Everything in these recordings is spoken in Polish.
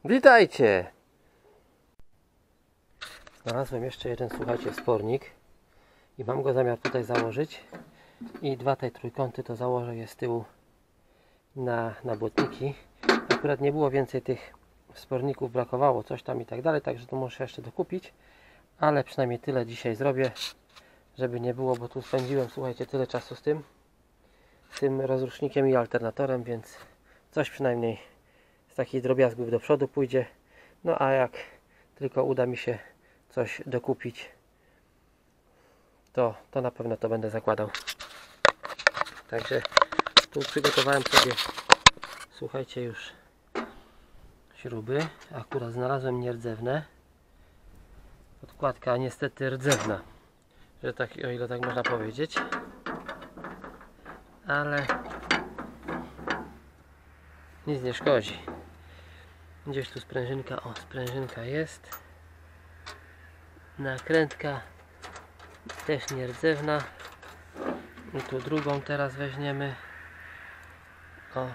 Witajcie! Znalazłem jeszcze jeden, słuchajcie, wspornik i mam go zamiar tutaj założyć i dwa te trójkąty to założę je z tyłu na błotniki. Akurat nie było więcej tych wsporników, brakowało coś tam i tak dalej, także to muszę jeszcze dokupić, ale przynajmniej tyle dzisiaj zrobię, żeby nie było, bo tu spędziłem, słuchajcie, tyle czasu z tym rozrusznikiem i alternatorem, więc coś przynajmniej z takich drobiazgów do przodu pójdzie. No a jak tylko uda mi się coś dokupić, to na pewno to będę zakładał. Także tu przygotowałem sobie, słuchajcie, już śruby. Akurat znalazłem nierdzewne. Podkładka niestety rdzewna, że tak, o ile tak można powiedzieć. Ale nic nie szkodzi. Gdzieś tu sprężynka, o, sprężynka jest. Nakrętka też nierdzewna. I tu drugą teraz weźmiemy. O,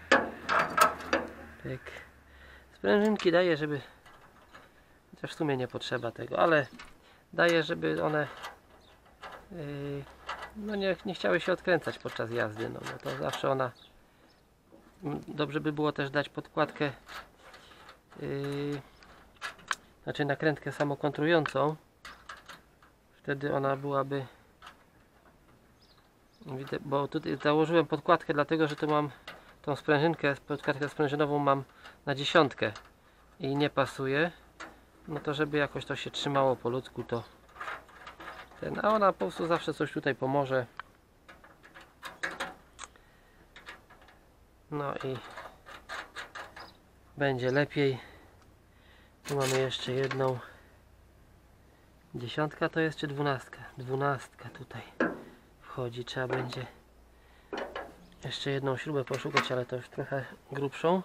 pyk. Sprężynki daje, żeby, chociaż w sumie nie potrzeba tego, ale daje, żeby one no nie chciały się odkręcać podczas jazdy, no bo to zawsze ona, dobrze by było też dać podkładkę, znaczy nakrętkę samokontrującą, wtedy ona byłaby, bo tutaj założyłem podkładkę dlatego, że tu mam tą sprężynkę, podkładkę sprężynową mam na 10 i nie pasuje, no to żeby jakoś to się trzymało po ludzku, to a ona po prostu zawsze coś tutaj pomoże. No i będzie lepiej. Tu mamy jeszcze jedną 10 to jest, czy 12? 12 tutaj wchodzi. Trzeba będzie jeszcze jedną śrubę poszukać, ale to już trochę grubszą.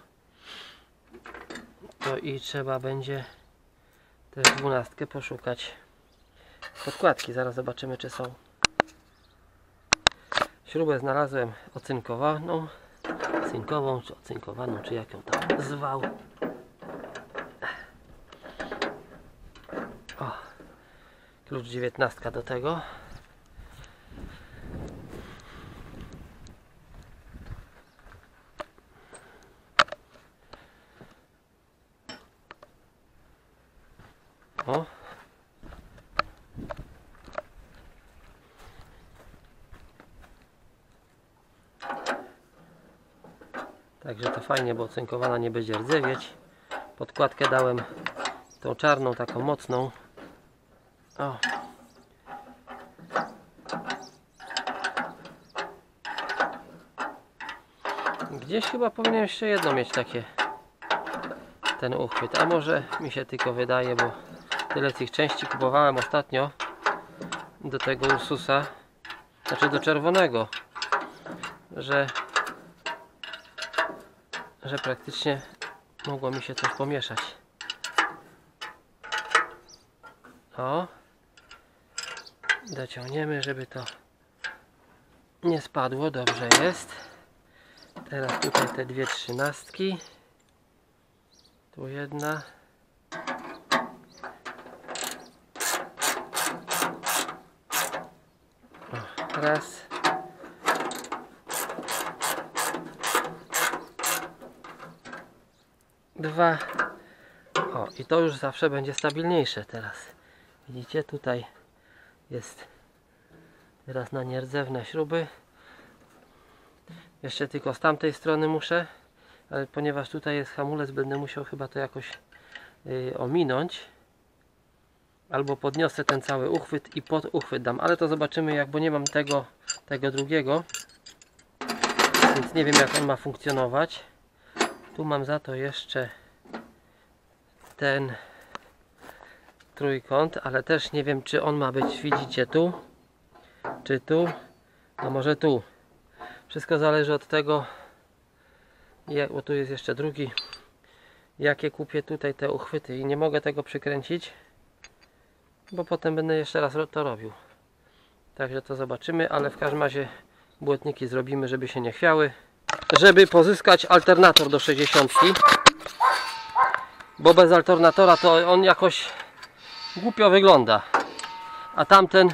To i trzeba będzie też 12 poszukać podkładki. Zaraz zobaczymy, czy są. Śrubę znalazłem ocynkowaną, cynkową, czy ocynkowaną, czy jak ją tam zwał. O, klucz 19 do tego. O. Także to fajnie, bo ocynkowana nie będzie rdzewieć. Podkładkę dałem tą czarną, taką mocną. O. Gdzieś chyba powinien jeszcze jedno mieć takie, ten uchwyt, a może mi się tylko wydaje, bo tyle tych części kupowałem ostatnio do tego Ursusa, znaczy do czerwonego, że praktycznie mogło mi się coś pomieszać. O, dociągniemy, żeby to nie spadło. Dobrze jest. Teraz tutaj te dwie 13. Tu jedna. O, raz. Dwa. O, i to już zawsze będzie stabilniejsze teraz. Widzicie, tutaj jest teraz na nierdzewne śruby. Jeszcze tylko z tamtej strony muszę, ale ponieważ tutaj jest hamulec, będę musiał chyba to jakoś ominąć. Albo podniosę ten cały uchwyt i pod uchwyt dam, ale to zobaczymy jak, bo nie mam tego drugiego. Więc nie wiem jak on ma funkcjonować. Tu mam za to jeszcze ten trójkąt, ale też nie wiem czy on ma być, widzicie, tu czy tu, a może tu. Wszystko zależy od tego, bo tu jest jeszcze drugi, jakie kupię tutaj te uchwyty i nie mogę tego przykręcić, bo potem będę jeszcze raz to robił. Także to zobaczymy, ale w każdym razie błotniki zrobimy, żeby się nie chwiały. Żeby pozyskać alternator do 60, bo bez alternatora to on jakoś głupio wygląda, a tamten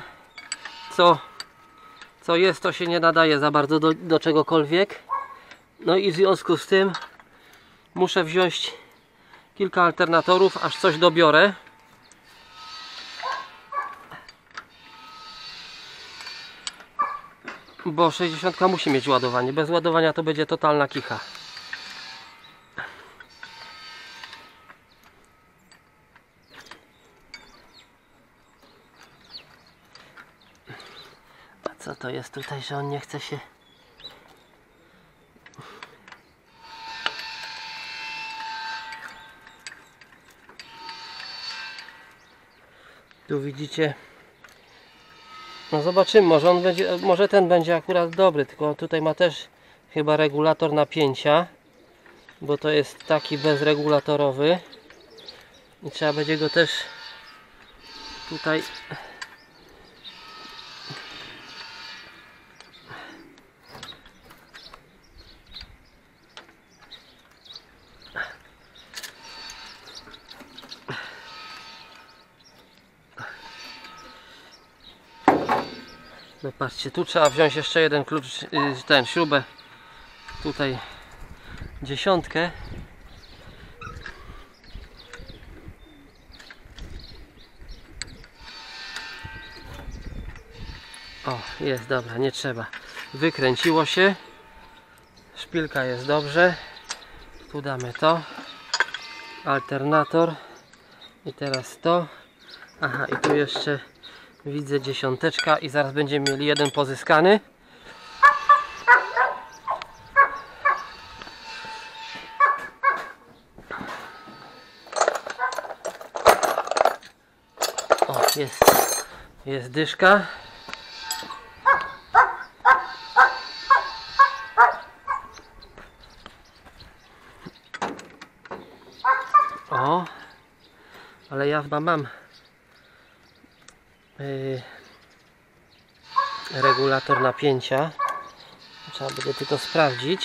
co jest, to się nie nadaje za bardzo do czegokolwiek. No i w związku z tym muszę wziąć kilka alternatorów, aż coś dobiorę. Bo 60 musi mieć ładowanie. Bez ładowania to będzie totalna kicha. A co to jest tutaj, że on nie chce się... Tu widzicie, no zobaczymy, może ten będzie akurat dobry, tylko tutaj ma też chyba regulator napięcia, bo to jest taki bezregulatorowy i trzeba będzie go też tutaj no patrzcie, tu trzeba wziąć jeszcze jeden klucz, ten śrubę, tutaj 10. O, jest, dobra, nie trzeba. Wykręciło się. Szpilka jest dobrze. Tu damy to. Alternator. I teraz to. Aha, i tu jeszcze widzę 10 i zaraz będziemy mieli jeden pozyskany. O, jest dyszka. O, ale ja chyba mam regulator napięcia. Trzeba będzie tylko sprawdzić.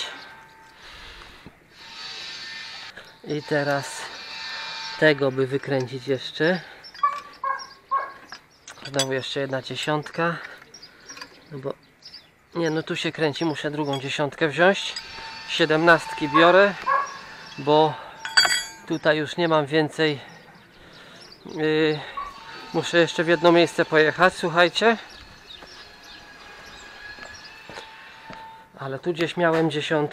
I teraz tego by wykręcić jeszcze. Znowu jeszcze jedna 10. No bo nie, no tu się kręci, muszę drugą 10 wziąć. 17 biorę, bo tutaj już nie mam więcej. Muszę jeszcze w jedno miejsce pojechać, słuchajcie. Ale tu gdzieś miałem 10.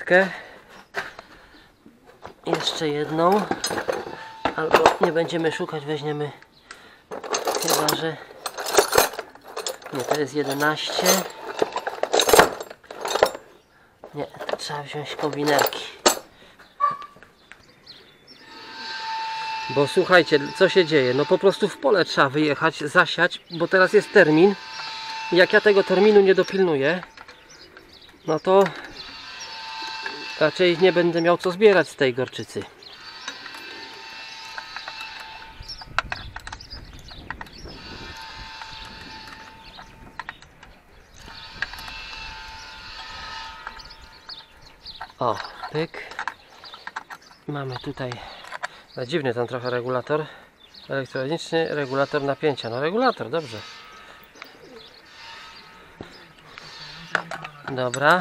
Jeszcze jedną. Albo nie będziemy szukać, weźmiemy. Chyba że nie, to jest 11. Nie, trzeba wziąć kombinerki. Bo słuchajcie, co się dzieje? No po prostu w pole trzeba wyjechać, zasiać, bo teraz jest termin. I jak ja tego terminu nie dopilnuję, no to raczej nie będę miał co zbierać z tej gorczycy. O, pyk. Mamy tutaj dziwny ten trochę regulator elektroniczny, regulator napięcia. No regulator, dobrze. Dobra.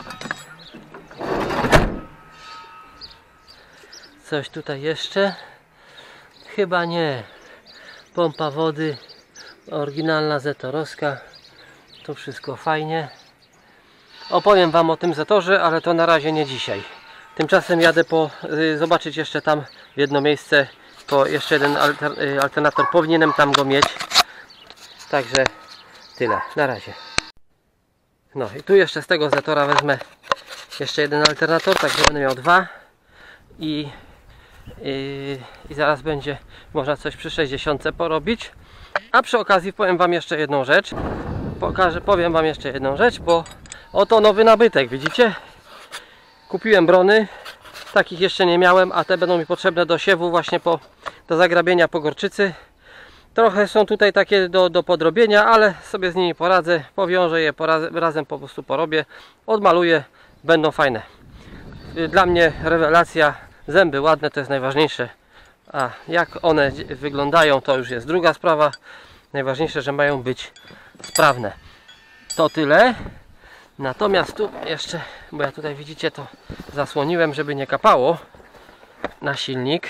Coś tutaj jeszcze? Chyba nie. Pompa wody oryginalna zetorowska. To wszystko fajnie. Opowiem wam o tym zetorze, ale to na razie nie dzisiaj. Tymczasem jadę zobaczyć jeszcze tam w jedno miejsce, po jeszcze jeden alternator, powinienem tam go mieć. Także tyle, na razie. No i tu jeszcze z tego zetora wezmę jeszcze jeden alternator, także będę miał 2 i zaraz będzie można coś przy 60 porobić. A przy okazji powiem wam jeszcze jedną rzecz. Powiem wam jeszcze jedną rzecz, bo oto nowy nabytek, widzicie? Kupiłem brony, takich jeszcze nie miałem, a te będą mi potrzebne do siewu, właśnie do zagrabienia po gorczycy. Trochę są tutaj takie do podrobienia, ale sobie z nimi poradzę, powiążę je, razem po prostu porobię, odmaluję, będą fajne. Dla mnie rewelacja, zęby ładne to jest najważniejsze, A jak one wyglądają, to już jest druga sprawa. Najważniejsze, że mają być sprawne. To tyle. Natomiast tu jeszcze, bo ja tutaj widzicie to zasłoniłem, żeby nie kapało na silnik.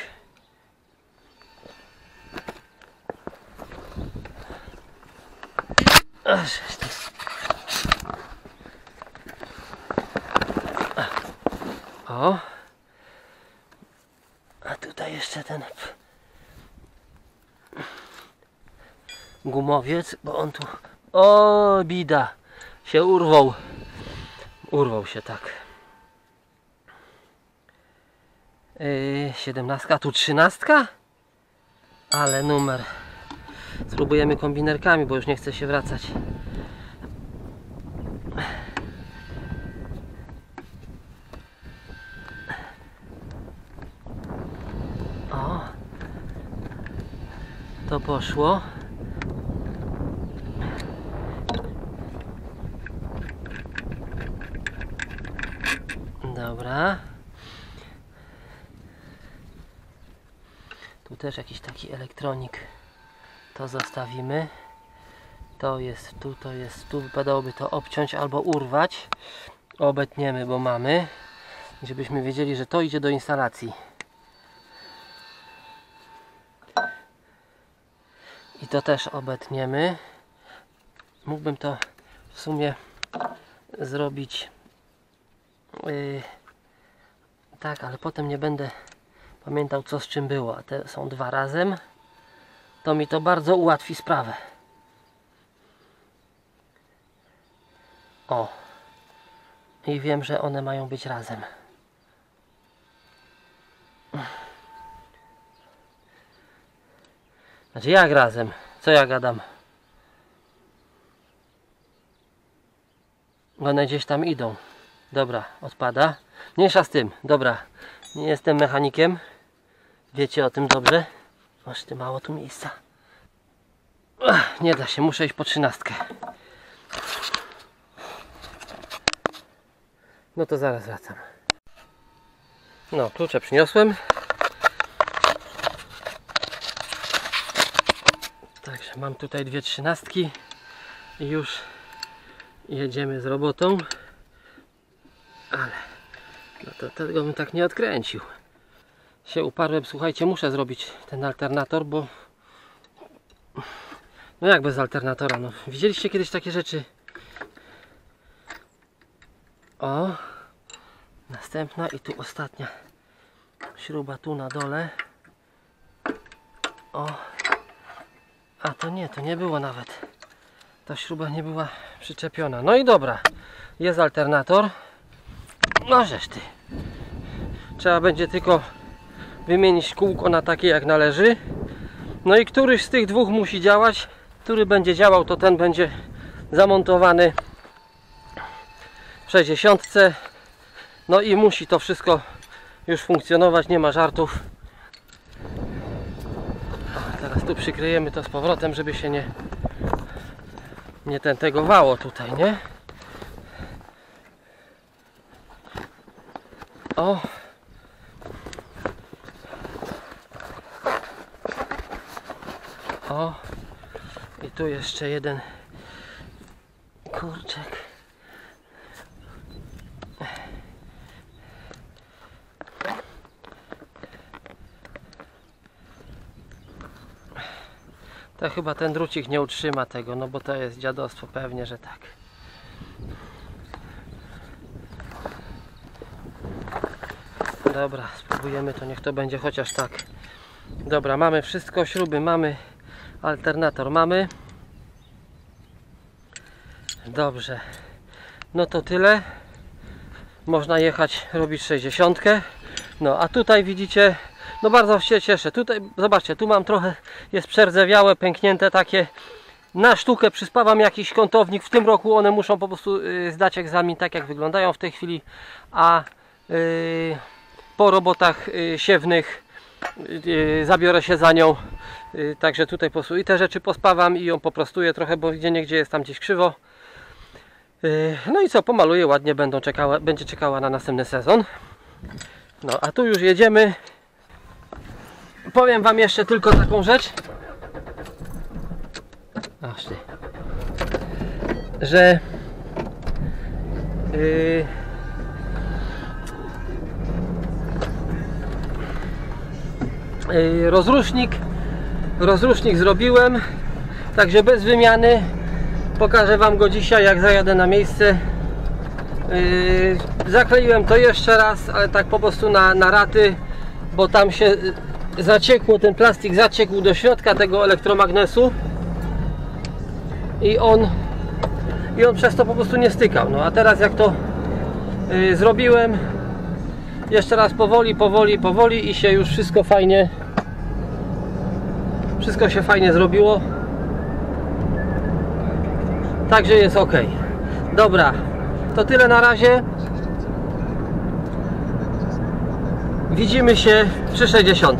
O. A tutaj jeszcze ten gumowiec, bo on tu, o bida, się urwał. Urwał się tak. 17, a tu 13? Ale numer. Spróbujemy kombinerkami, bo już nie chce się wracać. O, to poszło. Dobra. Tu też jakiś taki elektronik. To zostawimy. To jest tu, to jest tu. Wypadałoby to obciąć albo urwać. Obetniemy, bo mamy. Żebyśmy wiedzieli, że to idzie do instalacji. I to też obetniemy. Mógłbym to w sumie zrobić tak, ale potem nie będę pamiętał, co z czym było. A te są dwa razem. To mi to bardzo ułatwi sprawę. O. I wiem, że one mają być razem. Znaczy jak razem? Co ja gadam? One gdzieś tam idą. Dobra, odpada. Mniejsza z tym. Dobra. Nie jestem mechanikiem. Wiecie o tym dobrze. Masz ty mało tu miejsca. Nie da się, muszę iść po 13. No to zaraz wracam. No, klucze przyniosłem. Także mam tutaj dwie 13 i już jedziemy z robotą. Ale no to tego bym tak nie odkręcił. Się uparłem, słuchajcie, muszę zrobić ten alternator, bo no jak bez alternatora, no widzieliście kiedyś takie rzeczy? O, następna i tu ostatnia śruba tu na dole. O, a to nie było nawet, ta śruba nie była przyczepiona. No i dobra, jest alternator. No żeż ty, trzeba będzie tylko wymienić kółko na takie jak należy. No i któryś z tych dwóch musi działać. Który będzie działał, to ten będzie zamontowany w 60. No i musi to wszystko już funkcjonować, nie ma żartów. O, teraz tu przykryjemy to z powrotem, żeby się nie tentegowało tutaj, nie? O! O! I tu jeszcze jeden kurczek. To chyba ten drucik nie utrzyma tego, no bo to jest dziadostwo, pewnie, że tak. Dobra, spróbujemy to, niech to będzie chociaż tak. Dobra, mamy wszystko, śruby mamy, alternator mamy. Dobrze, no to tyle. Można jechać, robić 60. No a tutaj widzicie, no bardzo się cieszę. Tutaj zobaczcie, tu mam trochę, jest przerdzewiałe, pęknięte takie. Na sztukę przyspawam jakiś kątownik. W tym roku one muszą po prostu zdać egzamin tak jak wyglądają w tej chwili. A po robotach siewnych zabiorę się za nią. Także tutaj po prostu i te rzeczy pospawam i ją poprostuję trochę, bo gdzieniegdzie jest tam gdzieś krzywo. No i co, pomaluję ładnie, będzie czekała na następny sezon. No a tu już jedziemy powiem wam jeszcze tylko taką rzecz, że rozrusznik zrobiłem, także bez wymiany. Pokażę wam go dzisiaj, jak zajadę na miejsce. Zakleiłem to jeszcze raz, ale tak po prostu na raty, bo tam się zaciekło, ten plastik zaciekł do środka tego elektromagnesu i on przez to po prostu nie stykał. No a teraz jak to zrobiłem, jeszcze raz powoli i się już wszystko się fajnie zrobiło. Także jest ok. Dobra, to tyle na razie. Widzimy się przy 60.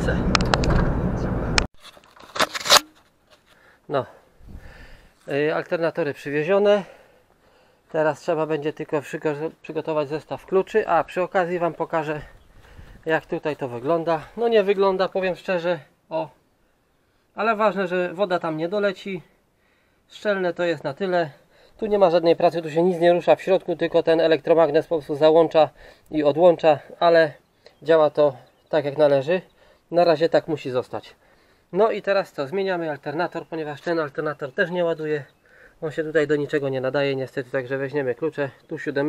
No, alternatory przywiezione. Teraz trzeba będzie tylko przygotować zestaw kluczy. A przy okazji wam pokażę, jak tutaj to wygląda. No nie wygląda, powiem szczerze, ale ważne, że woda tam nie doleci. Szczelne to jest na tyle. Tu nie ma żadnej pracy, tu się nic nie rusza w środku, tylko ten elektromagnes po prostu załącza i odłącza, ale działa to tak jak należy. Na razie tak musi zostać. No i teraz co? Zmieniamy alternator, ponieważ ten alternator też nie ładuje. On się tutaj do niczego nie nadaje niestety, także weźmiemy klucze. Tu 7,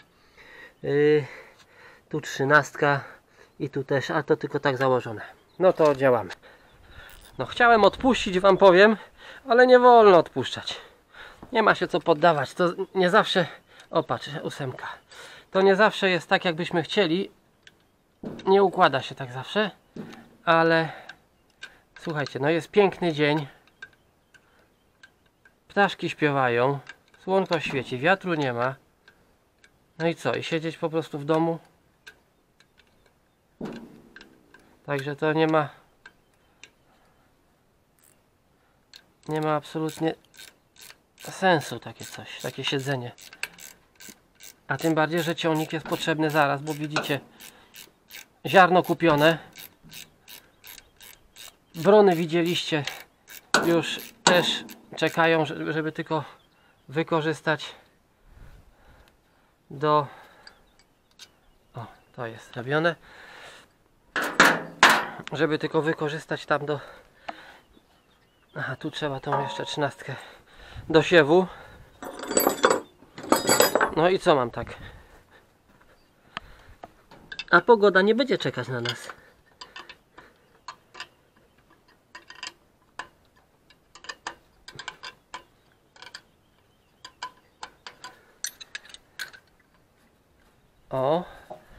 tu 13 i tu też, a to tylko tak założone. No to działamy. No chciałem odpuścić, wam powiem, ale nie wolno odpuszczać. Nie ma się co poddawać. To nie zawsze... O patrz, 8. To nie zawsze jest tak, jakbyśmy chcieli. Nie układa się tak zawsze. Ale słuchajcie, no jest piękny dzień. Ptaszki śpiewają. Słonko świeci, wiatru nie ma. No i co? I siedzieć po prostu w domu? Także to nie ma absolutnie sensu takie coś, takie siedzenie. A tym bardziej, że ciągnik jest potrzebny zaraz, bo widzicie, ziarno kupione. Brony widzieliście, już też czekają, żeby tylko wykorzystać do... O, to jest zrobione. Żeby tylko wykorzystać tam do... Aha, tu trzeba tą jeszcze 13 do siewu. No i co mam tak? A pogoda nie będzie czekać na nas. O.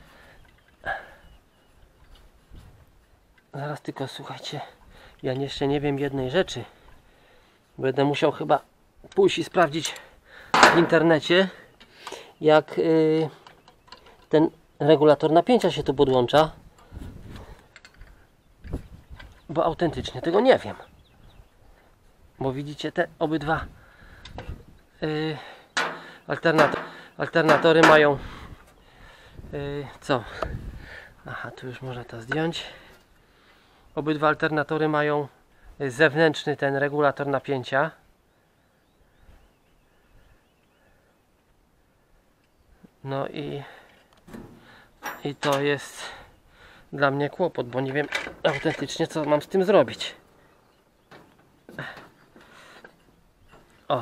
Zaraz tylko słuchajcie. Ja jeszcze nie wiem jednej rzeczy. Będę musiał chyba pójść i sprawdzić w internecie, jak ten regulator napięcia się tu podłącza, bo autentycznie tego nie wiem. Bo widzicie, te obydwa alternatory mają co? Aha, tu już można to zdjąć. Obydwa alternatory mają zewnętrzny ten regulator napięcia. No i to jest dla mnie kłopot, bo nie wiem autentycznie, co mam z tym zrobić. O.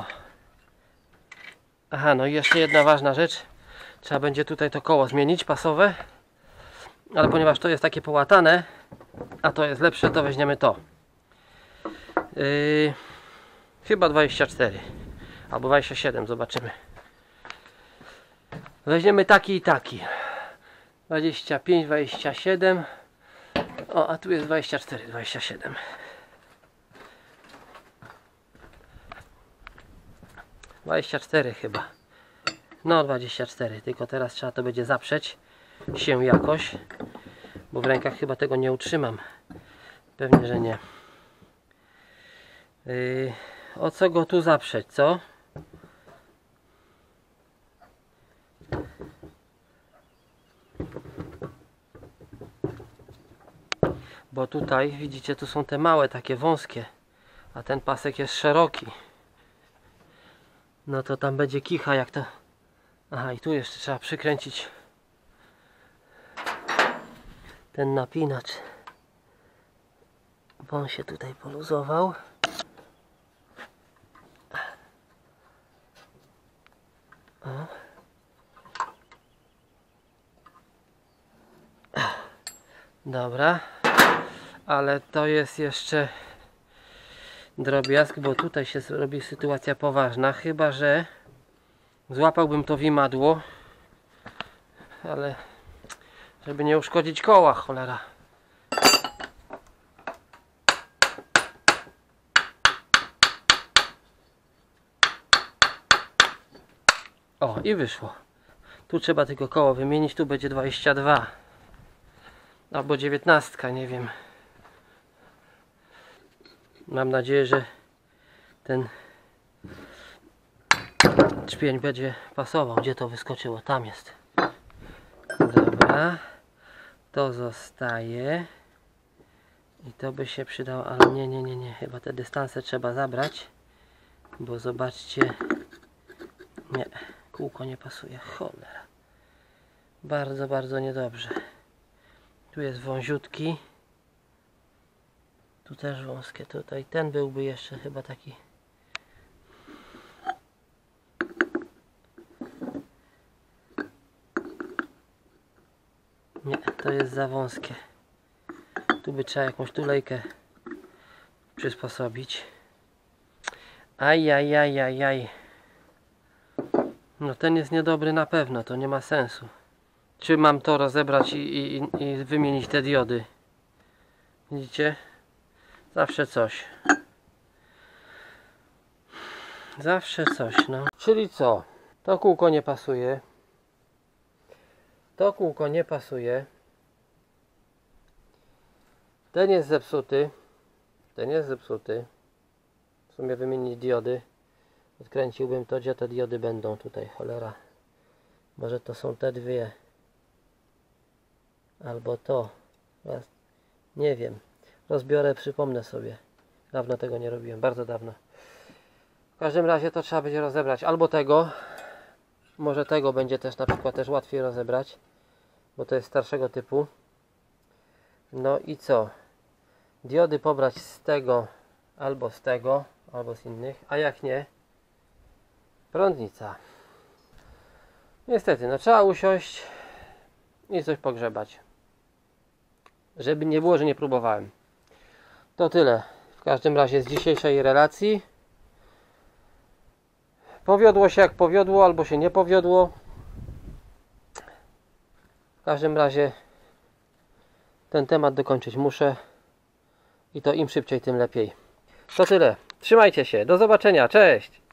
Aha, no i jeszcze jedna ważna rzecz. Trzeba będzie tutaj to koło zmienić, pasowe. Ale ponieważ to jest takie połatane, a to jest lepsze, to weźmiemy to. Chyba 24 albo 27, zobaczymy. Weźmiemy taki i taki. 25, 27. O, a tu jest 24, 27. Chyba. No 24, tylko teraz trzeba to będzie zaprzeć się jakoś, bo w rękach chyba tego nie utrzymam. Pewnie, że nie. O co go tu zaprzeć, co? Bo tutaj widzicie, tu są te małe, takie wąskie, a ten pasek jest szeroki. No to tam będzie kicha, jak to... Aha, i tu jeszcze trzeba przykręcić ten napinacz, bo on się tutaj poluzował. O. Dobra, ale to jest jeszcze drobiazg, bo tutaj się robi sytuacja poważna, chyba że złapałbym to w imadło, ale żeby nie uszkodzić koła, cholera. O, i wyszło. Tu trzeba tylko koło wymienić, tu będzie 22 albo 19, nie wiem. Mam nadzieję, że ten czpień będzie pasował. Gdzie to wyskoczyło? Tam jest. Dobra, to zostaje i to by się przydało, ale nie, chyba te dystanse trzeba zabrać, bo zobaczcie, nie, kółko nie pasuje, cholera, bardzo, bardzo niedobrze. Tu jest wąziutki, tu też wąskie, tutaj ten byłby jeszcze chyba taki. Nie, to jest za wąskie. Tu by trzeba jakąś tulejkę przysposobić. Ajajajajaj. No ten jest niedobry na pewno, to nie ma sensu. Czy mam to rozebrać i wymienić te diody? Widzicie? Zawsze coś. Zawsze coś, no. Czyli co? To kółko nie pasuje. To kółko nie pasuje. Ten jest zepsuty. Ten jest zepsuty. W sumie wymienić diody. Odkręciłbym to, gdzie te diody będą tutaj, cholera. Może to są te dwie. Albo to. Nie wiem. Rozbiorę, przypomnę sobie. Dawno tego nie robiłem, bardzo dawno. W każdym razie to trzeba będzie rozebrać. Albo tego. Może tego będzie też na przykład też łatwiej rozebrać. Bo to jest starszego typu. No i co? Diody pobrać z tego, albo z innych. A jak nie? Prądnica. Niestety, no trzeba usiąść i coś pogrzebać. Żeby nie było, że nie próbowałem. To tyle. W każdym razie z dzisiejszej relacji. Powiodło się jak powiodło, albo się nie powiodło. W każdym razie ten temat dokończyć muszę. I to im szybciej, tym lepiej. To tyle. Trzymajcie się. Do zobaczenia. Cześć!